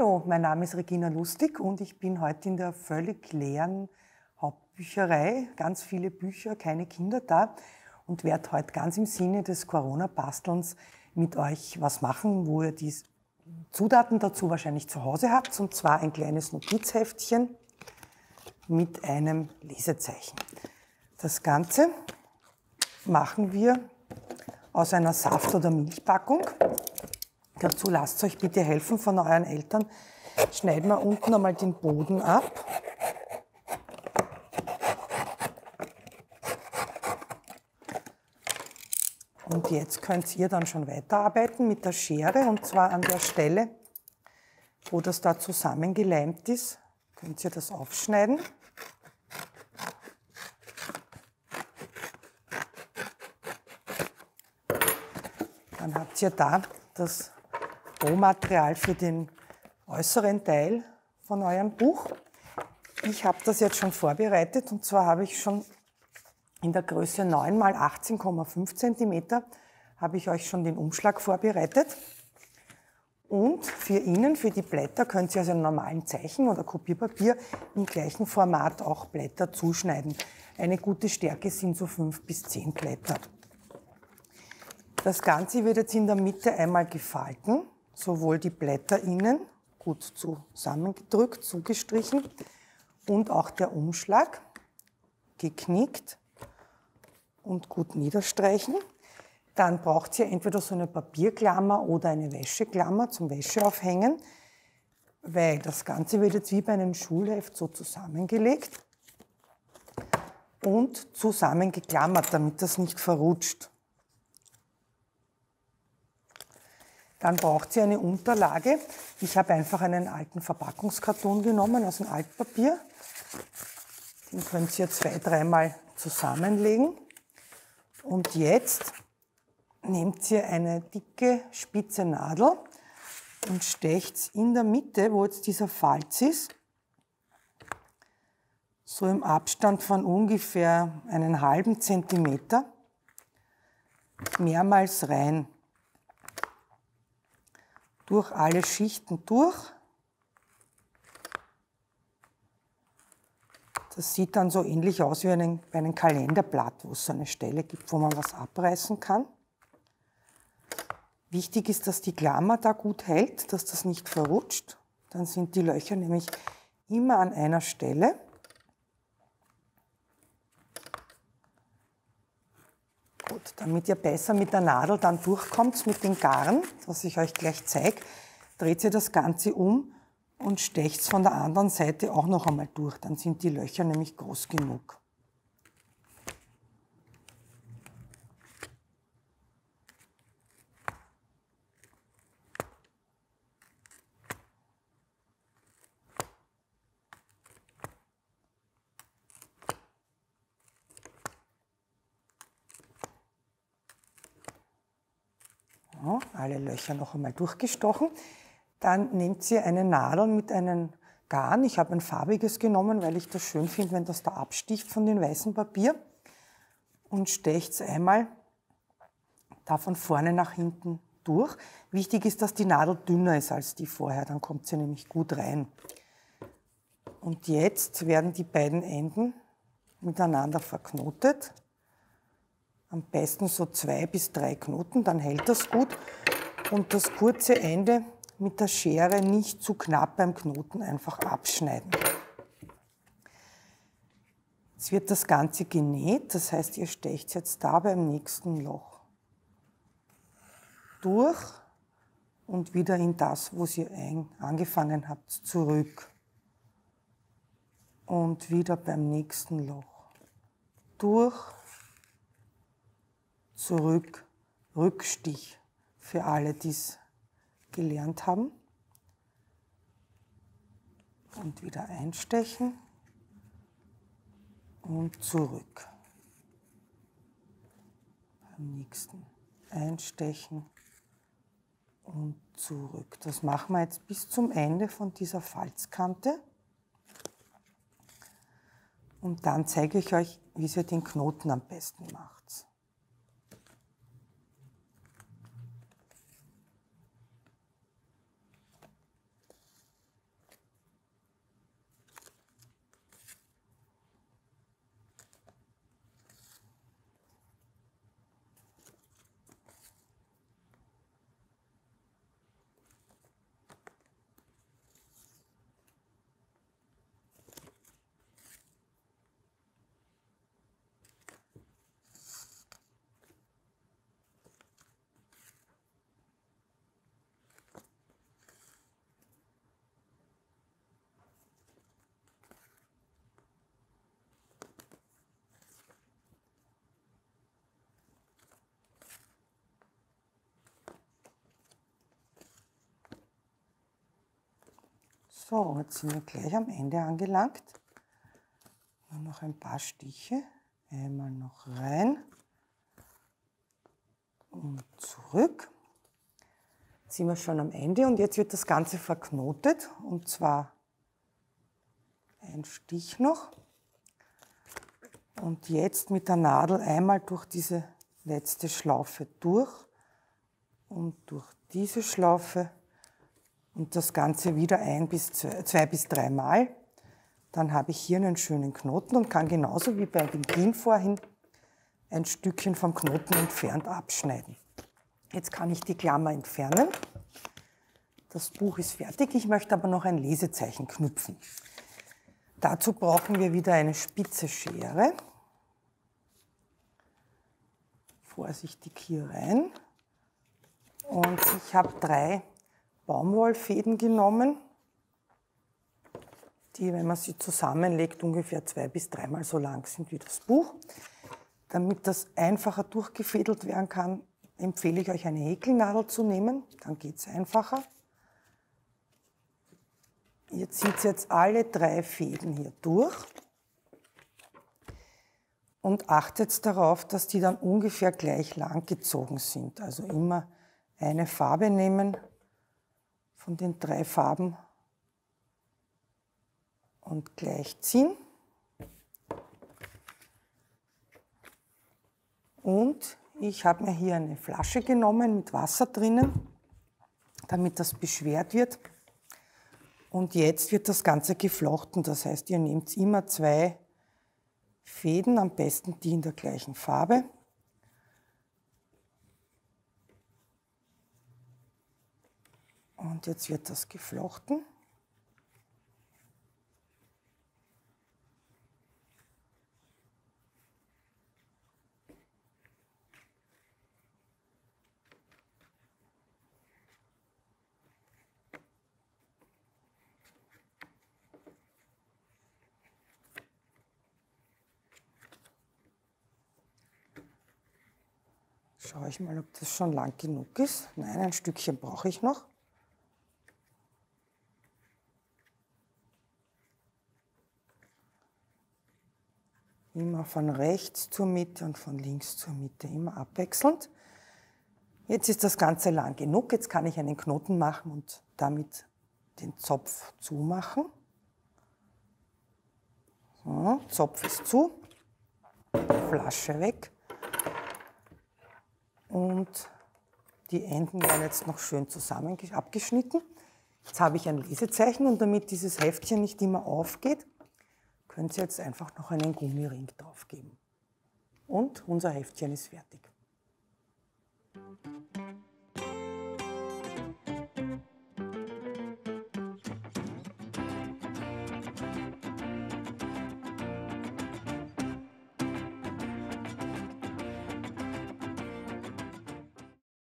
Hallo, mein Name ist Regina Lustig und ich bin heute in der völlig leeren Hauptbücherei. Ganz viele Bücher, keine Kinder da und werde heute ganz im Sinne des Corona-Bastelns mit euch was machen, wo ihr die Zutaten dazu wahrscheinlich zu Hause habt, und zwar ein kleines Notizheftchen mit einem Lesezeichen. Das Ganze machen wir aus einer Saft- oder Milchpackung. Dazu lasst euch bitte helfen von euren Eltern. Schneiden wir unten einmal den Boden ab. Und jetzt könnt ihr dann schon weiterarbeiten mit der Schere, und zwar an der Stelle, wo das da zusammengeleimt ist, könnt ihr das aufschneiden. Dann habt ihr da das Rohmaterial für den äußeren Teil von eurem Buch. Ich habe das jetzt schon vorbereitet, und zwar habe ich schon in der Größe 9 x 18,5 cm habe ich euch schon den Umschlag vorbereitet. Und für innen, für die Blätter, könnt ihr also einen normalen Zeichen oder Kopierpapier im gleichen Format auch Blätter zuschneiden. Eine gute Stärke sind so 5 bis 10 Blätter. Das Ganze wird jetzt in der Mitte einmal gefalten, sowohl die Blätter innen, gut zusammengedrückt, zugestrichen, und auch der Umschlag geknickt und gut niederstreichen. Dann braucht ihr entweder so eine Papierklammer oder eine Wäscheklammer zum Wäscheaufhängen, weil das Ganze wird jetzt wie bei einem Schulheft so zusammengelegt und zusammengeklammert, damit das nicht verrutscht. Dann braucht ihr eine Unterlage. Ich habe einfach einen alten Verpackungskarton genommen aus dem Altpapier. Den könnt ihr 2-3 Mal zusammenlegen. Und jetzt nehmt ihr eine dicke, spitze Nadel und stecht in der Mitte, wo jetzt dieser Falz ist, so im Abstand von ungefähr einen halben Zentimeter, mehrmals rein. Durch alle Schichten durch. Das sieht dann so ähnlich aus wie bei einem Kalenderblatt, wo es so eine Stelle gibt, wo man was abreißen kann. Wichtig ist, dass die Klammer da gut hält, dass das nicht verrutscht. Dann sind die Löcher nämlich immer an einer Stelle. Gut, damit ihr besser mit der Nadel dann durchkommt mit den Garn, was ich euch gleich zeige, dreht ihr das Ganze um und stecht es von der anderen Seite auch noch einmal durch. Dann sind die Löcher nämlich groß genug. Ja, alle Löcher noch einmal durchgestochen. Dann nehmt ihr eine Nadel mit einem Garn. Ich habe ein farbiges genommen, weil ich das schön finde, wenn das da absticht von dem weißen Papier. Und stecht es einmal da von vorne nach hinten durch. Wichtig ist, dass die Nadel dünner ist als die vorher, dann kommt sie nämlich gut rein. Und jetzt werden die beiden Enden miteinander verknotet. Am besten so 2 bis 3 Knoten, dann hält das gut. Und das kurze Ende mit der Schere nicht zu knapp beim Knoten einfach abschneiden. Jetzt wird das Ganze genäht, das heißt, ihr stecht jetzt da beim nächsten Loch durch und wieder in das, wo ihr angefangen habt, zurück. Und wieder beim nächsten Loch durch, zurück, Rückstich für alle, die es gelernt haben. Und wieder einstechen und zurück. Beim nächsten einstechen und zurück. Das machen wir jetzt bis zum Ende von dieser Falzkante. Und dann zeige ich euch, wie ihr den Knoten am besten macht. So, jetzt sind wir gleich am Ende angelangt. Nur noch ein paar Stiche. Einmal noch rein und zurück. Jetzt sind wir schon am Ende und jetzt wird das Ganze verknotet. Und zwar ein Stich noch. Und jetzt mit der Nadel einmal durch diese letzte Schlaufe durch und durch diese Schlaufe und das Ganze wieder zwei bis drei Mal. Dann habe ich hier einen schönen Knoten und kann genauso wie bei dem Pin vorhin ein Stückchen vom Knoten entfernt abschneiden. Jetzt kann ich die Klammer entfernen. Das Buch ist fertig, ich möchte aber noch ein Lesezeichen knüpfen. Dazu brauchen wir wieder eine spitze Schere. Vorsichtig hier rein. Und ich habe 3 Baumwollfäden genommen, die, wenn man sie zusammenlegt, ungefähr 2 bis 3 Mal so lang sind wie das Buch. Damit das einfacher durchgefädelt werden kann, empfehle ich euch eine Häkelnadel zu nehmen, dann geht es einfacher. Ihr zieht jetzt alle 3 Fäden hier durch und achtet darauf, dass die dann ungefähr gleich lang gezogen sind. Also immer eine Farbe nehmen von den 3 Farben und gleich ziehen. Und ich habe mir hier eine Flasche genommen mit Wasser drinnen, damit das beschwert wird. Und jetzt wird das Ganze geflochten. Das heißt, ihr nehmt immer 2 Fäden, am besten die in der gleichen Farbe. Und jetzt wird das geflochten. Schaue ich mal, ob das schon lang genug ist. Nein, ein Stückchen brauche ich noch. Immer von rechts zur Mitte und von links zur Mitte, immer abwechselnd. Jetzt ist das Ganze lang genug. Jetzt kann ich einen Knoten machen und damit den Zopf zumachen. So, Zopf ist zu, Flasche weg. Und die Enden werden jetzt noch schön zusammen abgeschnitten. Jetzt habe ich ein Lesezeichen und damit dieses Heftchen nicht immer aufgeht, könnt ihr jetzt einfach noch einen Gummiring drauf geben. Und unser Heftchen ist fertig.